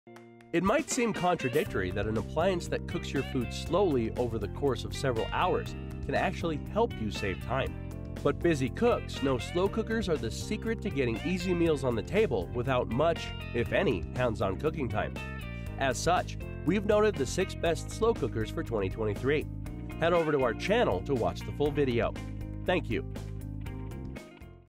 It might seem contradictory that an appliance that cooks your food slowly over the course of several hours can actually help you save time. But busy cooks know slow cookers are the secret to getting easy meals on the table without much, if any, hands-on cooking time. As such, we've noted the 6 best slow cookers for 2023. Head over to our channel to watch the full video. Thank you.